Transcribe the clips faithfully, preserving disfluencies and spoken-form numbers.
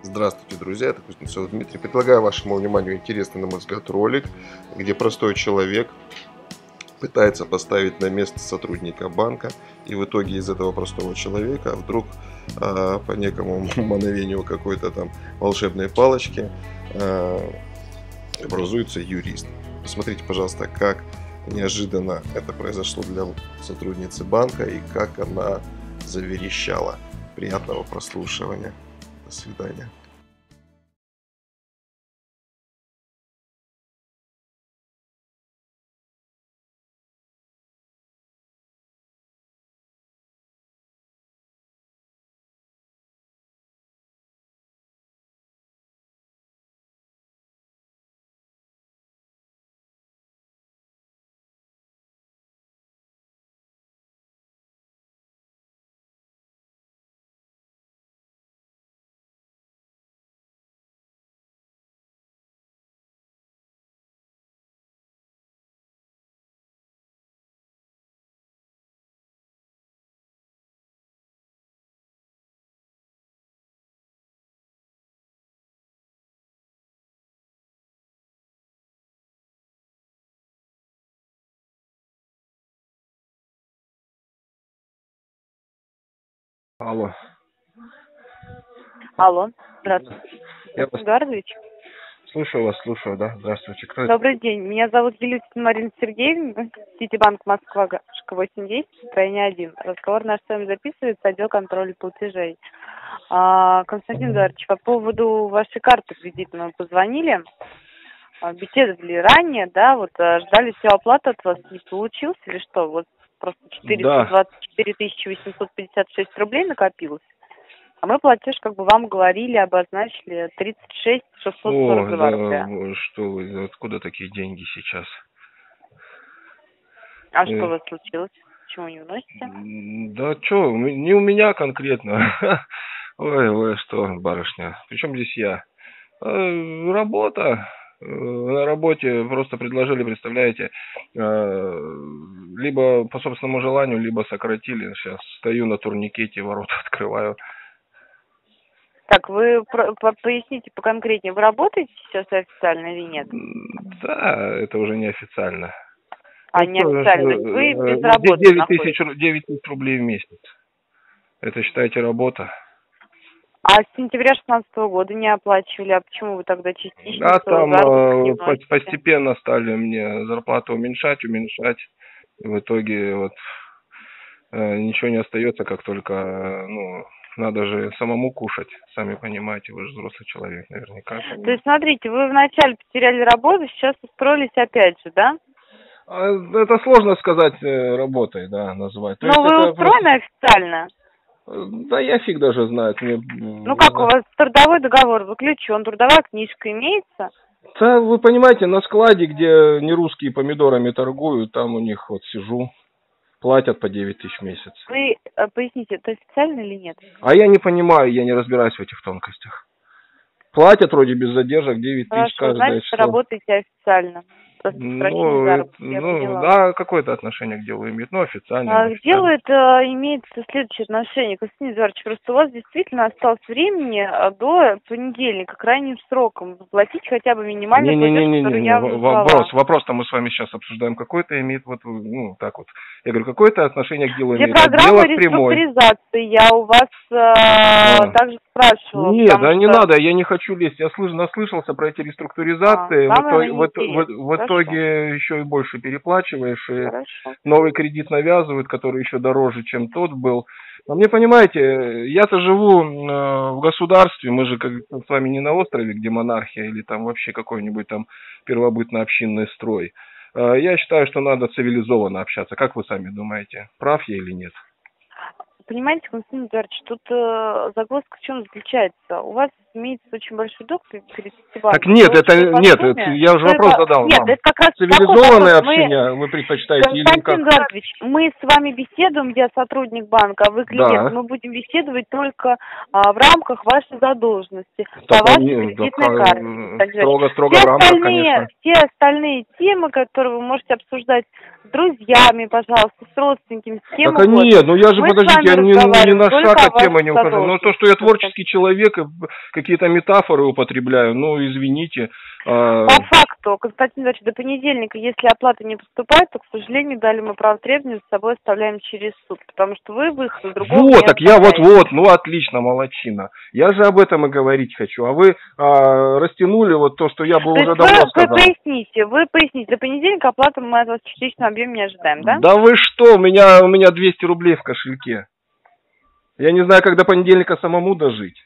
Здравствуйте, друзья, это Кузнецов Дмитрий. Предлагаю вашему вниманию интересный, на мой взгляд, ролик, где простой человек пытается поставить на место сотрудника банка, и в итоге из этого простого человека вдруг э, по некому мановению какой-то там волшебной палочки э, образуется юрист. Посмотрите, пожалуйста, как неожиданно это произошло для сотрудницы банка и как она заверещала. Приятного прослушивания. До свидания. Алло. Алло, здравствуйте. Я вас Эдуардович? слушаю вас, слушаю, да. Здравствуйте. Кто это? Добрый день. Меня зовут Елютина Марина Сергеевна, Ситибанк Москва, восемь десять, строение один. Разговор наш с вами записывается, отдел контроля платежей. А, Константин Эдуардович, по поводу вашей карты кредитной мы позвонили, беседовали ранее, да, вот ждали всю оплату от вас, не получился или что? Вот просто четыреста двадцать четыре тысячи восемьсот пятьдесят шесть рублей накопилось. А мы платеж, как бы вам говорили, обозначили тридцать шесть шестьсот сорок два рубля. О, что вы, откуда такие деньги сейчас? А что у вас случилось? Почему не вносите? Да что, не у меня конкретно. Ой, ой, что, барышня, причем здесь я? Работа. На работе просто предложили, представляете, либо по собственному желанию, либо сократили. Сейчас стою на турникете, ворота открываю. Так, вы поясните поконкретнее, вы работаете сейчас официально или нет? Да, это уже неофициально. А, неофициально, вы без работы находитесь? девять тысяч рублей в месяц. Это, считаете, работа? А с сентября шестнадцатого года не оплачивали, а почему вы тогда частично? А там э, постепенно стали мне зарплату уменьшать, уменьшать. В итоге вот э, ничего не остается, как только, э, ну, надо же самому кушать, сами понимаете, вы же взрослый человек, наверняка. То есть, смотрите, вы вначале потеряли работу, сейчас устроились опять же, да? Это сложно сказать работой, да, назвать. Но вы устроены просто официально? Да я фиг даже знает. Мне, ну как, знаю. У вас трудовой договор заключен, трудовая книжка имеется? Да, вы понимаете, на складе, где не русские помидорами торгуют, там у них вот сижу, платят по девять тысяч в месяц. Вы а, поясните, это официально или нет? А я не понимаю, я не разбираюсь в этих тонкостях. Платят вроде без задержек девять тысяч каждое. Значит, что... работаете официально. Ну, это, ну да, какое-то отношение к делу имеет, ну, официально. А, к делу это имеет следующее отношение. Константин Эдуардович, просто у вас действительно осталось времени до понедельника, крайним сроком, заплатить хотя бы минимальный платеж, не, не, не, который не, я вопрос, вопрос-то мы с вами сейчас обсуждаем, какое-то имеет, вот, ну, так вот, я говорю, какое-то отношение к делу Все имеет. программы реструктуризации я у вас а, также спрашивала. Нет, да что... не надо, я не хочу лезть, я слыш... наслышался про эти реструктуризации, а, в, итоге, в, в, в итоге еще и больше переплачиваешь, и Хорошо. Новый кредит навязывают, который еще дороже, чем тот был. Но мне, понимаете, я-то живу э, в государстве, мы же как с вами не на острове, где монархия или там вообще какой-нибудь там первобытно-общинный строй. Э, я считаю, что надо цивилизованно общаться. Как вы сами думаете, прав я или нет? Понимаете, Константин Эдуардович, тут э, загвоздка в чем заключается? У вас имеется очень большой долг перед Ситибанком. Так нет, это нет, это, я уже вопрос это, задал нет, вам. Это как раз цивилизованное общение мы, вы предпочитаете Константин или как? Эдуардович, мы с вами беседуем, я сотрудник банка, а вы клиент. Да. Мы будем беседовать только а, в рамках вашей задолженности, так, по вашей не, кредитной карте. Строго, строго все в рамках, конечно. Все остальные темы, которые вы можете обсуждать с друзьями, пожалуйста, с родственниками, с кем так, угодно. Нет, ну я же, мы подождите, я ни, ни на шаг от темы не ухожу. Но то, что я творческий человек, какие-то метафоры употребляю, ну, извините. По факту, Константин Иванович, до понедельника, если оплата не поступает, то, к сожалению, далее мы право требования с собой оставляем через суд, потому что вы выход другого. Вот, так я вот-вот, ну, отлично, молодчина. Я же об этом и говорить хочу, а вы а, растянули вот то, что я бы уже давно вы, сказал. Вы поясните, вы поясните, до понедельника оплату мы от вас в частичном объеме не ожидаем, да? Да вы что, у меня, у меня двести рублей в кошельке. Я не знаю, как до понедельника самому дожить.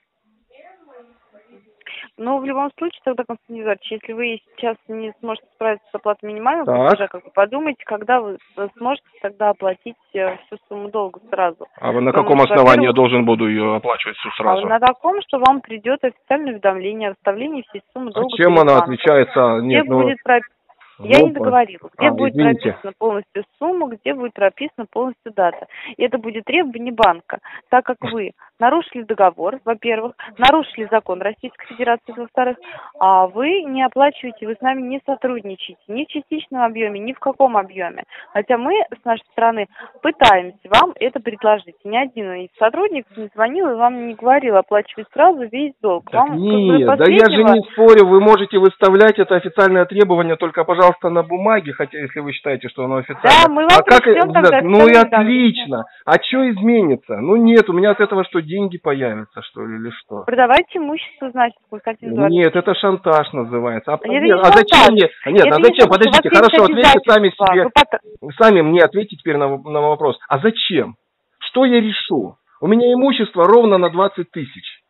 Ну, в любом случае, тогда, Константин Эдуардович, если вы сейчас не сможете справиться с оплатой минимального платежа, как вы подумайте, когда вы сможете тогда оплатить всю сумму долга сразу. А вы на Потому каком основании я должен буду ее оплачивать всю сразу? А на таком, что вам придет официальное уведомление о выставлении всей суммы долга. А чем она отличается? Нет, ну... будет прописано. Я ну, не договорила. Где а, будет извините. прописана полностью сумма, где будет прописана полностью дата. И это будет требование банка, так как вы нарушили договор, во-первых, нарушили закон Российской Федерации, во-вторых, а вы не оплачиваете, вы с нами не сотрудничаете ни в частичном объеме, ни в каком объеме. Хотя мы с нашей стороны пытаемся вам это предложить. Ни один из сотрудников не звонил и вам не говорил оплачивать сразу весь долг. Так вам, нет, как бы, да я же не спорю, вы можете выставлять это официальное требование, только, пожалуйста, на бумаге, хотя если вы считаете, что оно официально. Да, мы вам а как, тогда ну и отлично. А что изменится? Ну нет, у меня от этого что, деньги появятся, что ли, или что? Продавайте имущество, значит, Константин Эдуардович. Нет, это шантаж называется. А, это нет, не а зачем мне? Нет, это а зачем? Не Подождите, хорошо, ответьте сами себе. Вы... Сами мне ответьте теперь на, на вопрос. А зачем? Что я решу? У меня имущество ровно на двадцать тысяч.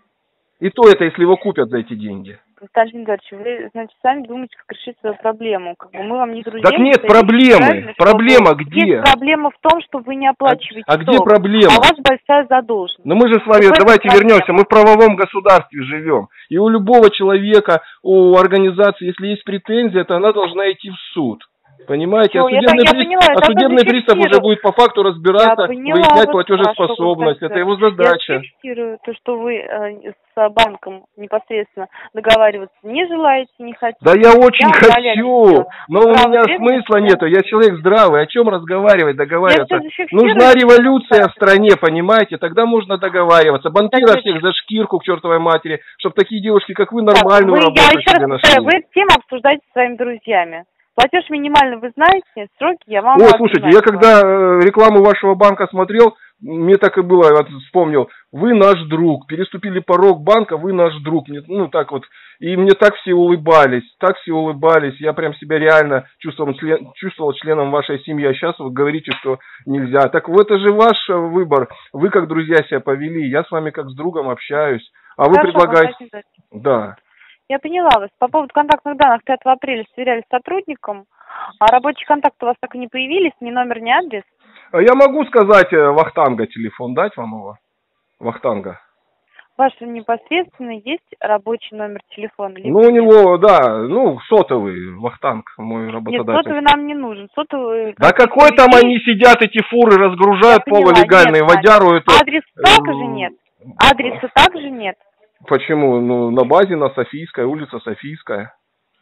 И то это, если его купят за эти деньги. Константин Эдуардович, вы, значит, сами думаете, как решить свою проблему. Как бы мы вам не друзья. Так нет проблемы. Проблема где? Есть проблема в том, что вы не оплачиваете. А, а где проблема? А у вас большая задолженность. Но мы же с вами, Какой давайте вернемся, мы в правовом государстве живем. И у любого человека, у организации, если есть претензия, то она должна идти в суд. Понимаете, Все, а судебный, я, я при... поняла, а судебный пристав уже будет по факту разбираться, поняла, выяснять вот платежеспособность. Это его задача. Я фиксирую то, что вы э, с банком непосредственно договариваться не желаете, не хотите. Да я очень я хочу, но у меня смысла нету. Я человек здравый. О чем разговаривать, договариваться? Нужна революция в стране, понимаете? Тогда можно договариваться. Банкира всех за шкирку к чертовой матери, чтобы такие девушки, как вы, нормальную так, вы, работу я себе нашли. Вы эту тему обсуждаете со своими друзьями. Платеж минимальный вы знаете, сроки я вам... О, слушайте, я когда рекламу вашего банка смотрел, мне так и было, я вот вспомнил, вы наш друг, переступили порог банка, вы наш друг, ну так вот, и мне так все улыбались, так все улыбались, я прям себя реально чувствовал, член, чувствовал членом вашей семьи, а сейчас вы говорите, что нельзя. Так вот, это же ваш выбор, вы как друзья себя повели, я с вами как с другом общаюсь, а вы Хорошо, предлагаете... Да. Я поняла вас. По поводу контактных данных пятого апреля сверяли с сотрудником, а рабочие контакты у вас так и не появились, ни номер, ни адрес? Я могу сказать Вахтанга телефон, дать вам его? Вахтанга. Ваш непосредственно есть рабочий номер телефона? Ну, у него, да, ну, сотовый, Вахтанг, мой работодатель. Нет, сотовый нам не нужен. Сотовый... Да какой там людей... они сидят, эти фуры, разгружают полулегальные, нет, водяруют. Адрес также нет? Адреса также нет? Почему? Ну, на базе на Софийская, улица Софийская.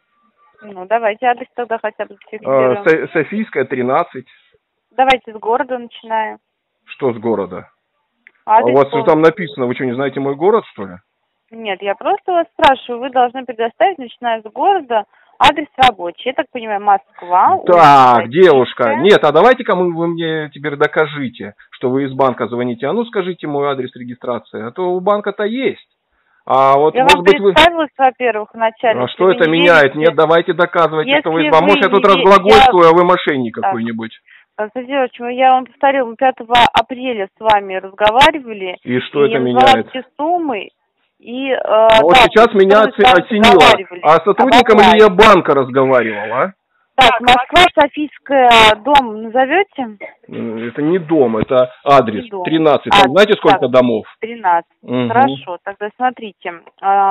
Ну, давайте адрес тогда хотя бы зафиксируем. А, Софийская, тринадцать. Давайте с города начинаем. Что с города? Адрес а у вас полный. Там написано, вы что, не знаете мой город, что ли? Нет, я просто вас спрашиваю, вы должны предоставить, начиная с города, адрес рабочий. Я так понимаю, Москва. Так, девушка, нет, а давайте-ка мы, вы мне теперь докажите, что вы из банка звоните. А ну скажите мой адрес регистрации, а то у банка-то есть. А вот, я может вам быть, представилась, вы... во-первых, вначале. А что это не меняет? Верите? Нет, давайте доказывайте, Если что вы из банка. Может, я тут не... разглагольствую, я... а вы мошенник так. какой-нибудь. Константин Иванович, я вам повторил, мы пятого апреля с вами разговаривали. И что и это меняет? Все суммы. И, э, а да, вот сейчас меня осенило. А с сотрудником или я банка разговаривал, а? Так, Москва, Софийская, дом назовете? Это не дом, это адрес. Дом. тринадцать. Там, а, знаете, сколько так, домов? тринадцать. Угу. Хорошо, тогда смотрите. Э,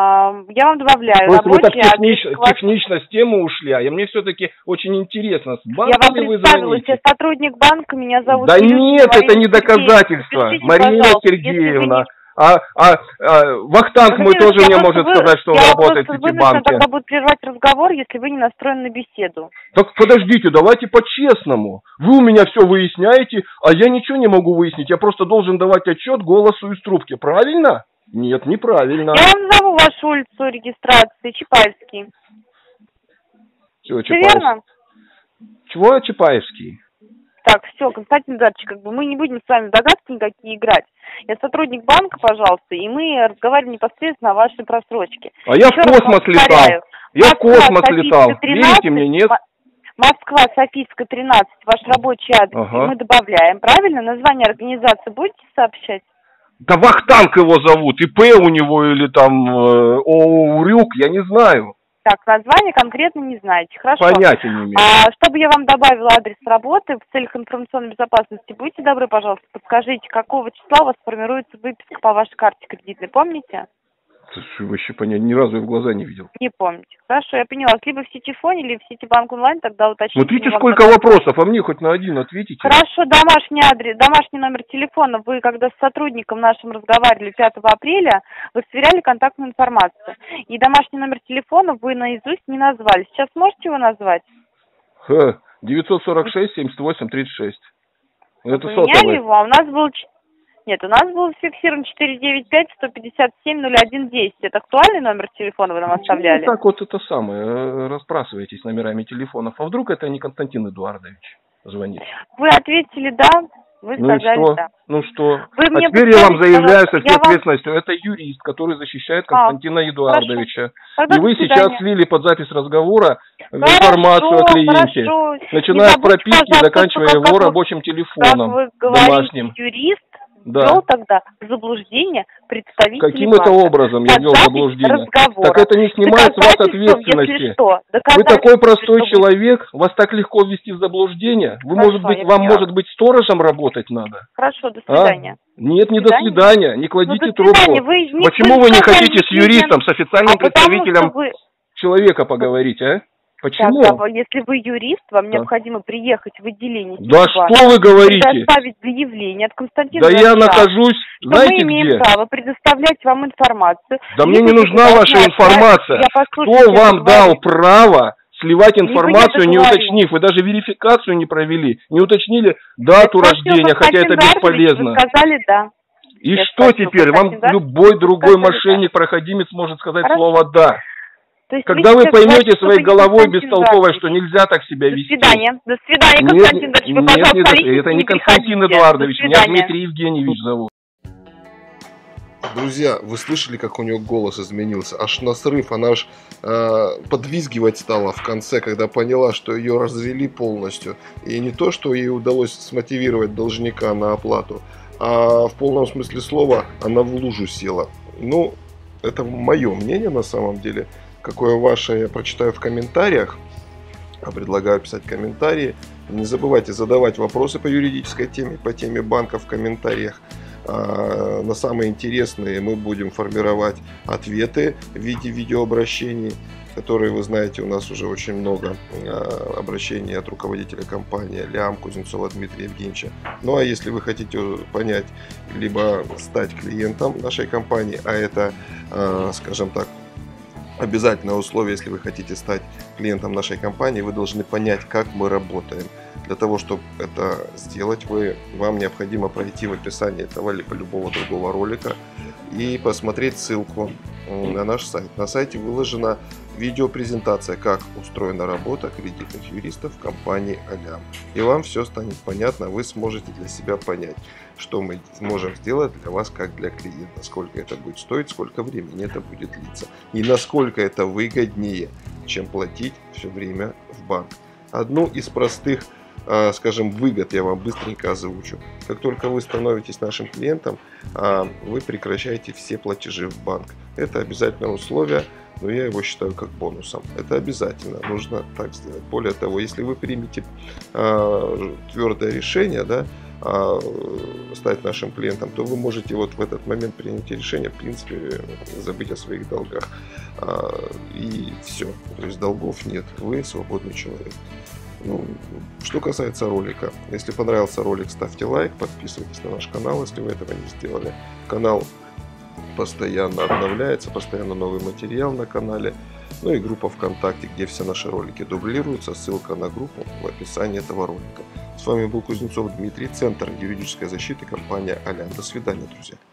я вам добавляю. То есть вы так технич, технично с темы ушли, а мне все-таки очень интересно. С банка я вам вы представилась, я сотрудник банка, меня зовут... Да Ирина, нет, Марина это не доказательство. Пишите, Марина Сергеевна. А, а, а Вахтанг мой тоже не может вы, сказать, что он работает в Ситибанке. Тогда будет прервать разговор, если вы не настроены на беседу. Так подождите, давайте по-честному. Вы у меня все выясняете, а я ничего не могу выяснить. Я просто должен давать отчет голосу из трубки. Правильно? Нет, неправильно. Я вам назову вашу улицу регистрации. Чапаевский. Все, Чапаевский. Верно? Чего Чапаевский? Так, все, Константин Эдуардович, как бы мы не будем с вами в догадки никакие играть. Я сотрудник банка, пожалуйста, и мы разговариваем непосредственно о вашей просрочке. А я Еще в космос летал. Я в космос летал. Верите мне, нет? Москва, Софийская, тринадцать, ваш рабочий адрес. Ага. Мы добавляем, правильно? Название организации будете сообщать? Да Вахтанг его зовут, ИП у него или там э, ООО «Урюк», я не знаю. Так, название конкретно не знаете. Хорошо. Понятия не имею. А, чтобы я вам добавила адрес работы в целях информационной безопасности, будьте добры, пожалуйста, подскажите, какого числа у вас формируется выписка по вашей карте кредитной, помните? Вообще понятно, ни разу я в глаза не видел. Не помните. Хорошо, я поняла. Либо в Ситифоне, либо в Ситибанк онлайн, тогда уточните. Вот видите, сколько вопросов, а мне хоть на один ответите. Хорошо, домашний адрес, домашний номер телефона. Вы, когда с сотрудником нашим разговаривали пятого апреля, вы сверяли контактную информацию. И домашний номер телефона вы наизусть не назвали. Сейчас можете его назвать? Ха, девятьсот сорок шесть семьдесят восемь тридцать шесть. Это сотовый. Поменяли его, а у нас был... Нет, у нас был зафиксирован четыре девять пять сто пятьдесят семь ноль один десять. Это актуальный номер телефона вы нам оставляли? Ну, так вот это самое, разбрасываетесь номерами телефонов. А вдруг это не Константин Эдуардович звонит? Вы ответили «да», вы ну сказали что? «да». Ну что? Вы а мне теперь я вам заявляю со всей ответственностью. Вам... Это юрист, который защищает Константина а, Эдуардовича. И вы сейчас слили под запись разговора хорошо, информацию о клиенте. Хорошо. Начиная с прописки, заканчивая его рабочим телефоном вы говорите, домашним. Юрист да. ввел тогда в заблуждение представителей Каким банка. это образом я ввел в заблуждение? Разговора. Так это не снимает с вас ответственности. Вы такой простой что человек, вы... вас так легко ввести в заблуждение. Вы, Хорошо, может быть, вам поняла. Может быть сторожем работать надо? Хорошо, до свидания. А? Нет, не до свидания, до свидания. Не кладите ну, трубку. Вы не Почему вы не хотите с юристом, с официальным а представителем вы... человека поговорить, а? Почему? Так, если вы юрист, вам да. необходимо приехать в отделение Да что вы говорите? Предоставить заявление от Константина Да Врача, я нахожусь, знаете где? Мы имеем где? право предоставлять вам информацию. Да мне не нужна ваша информация. Кто вам дал право сливать информацию, не уточнив? Вы даже верификацию не провели, не уточнили дату это рождения, хотя это бесполезно. Вы сказали «да». И я что теперь? Вам любой другой мошенник, проходимец может сказать Хорошо. Слово «да». Когда вы поймете своей головой бестолковой, что нельзя так себя вести. До свидания. До свидания, Константин Эдуардович. Вы, нет, нет, это не Константин Эдуардович, меня Дмитрий Евгеньевич зовут. Друзья, вы слышали, как у него голос изменился? Аж на срыв, она аж э, подвизгивать стала в конце, когда поняла, что ее развели полностью. И не то, что ей удалось смотивировать должника на оплату, а в полном смысле слова она в лужу села. Ну, это мое мнение на самом деле. Какое ваше, я прочитаю в комментариях. Предлагаю писать комментарии. Не забывайте задавать вопросы по юридической теме, по теме банка в комментариях. На самые интересные мы будем формировать ответы в виде видеообращений, которые, вы знаете, у нас уже очень много обращений от руководителя компании Лям Кузнецова Дмитрия Евгеньевича. Ну а если вы хотите понять, либо стать клиентом нашей компании, а это, скажем так, обязательное условие, если вы хотите стать клиентом нашей компании, вы должны понять, как мы работаем. Для того, чтобы это сделать, вы, вам необходимо пройти в описании этого либо любого другого ролика и посмотреть ссылку на наш сайт. На сайте выложена видеопрезентация, как устроена работа кредитных юристов в компании Алям. И вам все станет понятно, вы сможете для себя понять, что мы можем сделать для вас как для клиента, сколько это будет стоить, сколько времени это будет длиться и насколько это выгоднее, чем платить все время в банк. Одну из простых, скажем, выгод я вам быстренько озвучу. Как только вы становитесь нашим клиентом, вы прекращаете все платежи в банк. Это обязательное условие, но я его считаю как бонусом. Это обязательно, нужно так сделать. Более того, если вы примете твердое решение, да, стать нашим клиентом, то вы можете вот в этот момент принятия решения, в принципе, забыть о своих долгах. И все. То есть долгов нет. Вы свободный человек. Ну, что касается ролика, если понравился ролик, ставьте лайк, подписывайтесь на наш канал, если вы этого не сделали. Канал постоянно обновляется, постоянно новый материал на канале. Ну и группа ВКонтакте, где все наши ролики дублируются. Ссылка на группу в описании этого ролика. С вами был Кузнецов Дмитрий, Центр юридической защиты, компания Алян. До свидания, друзья.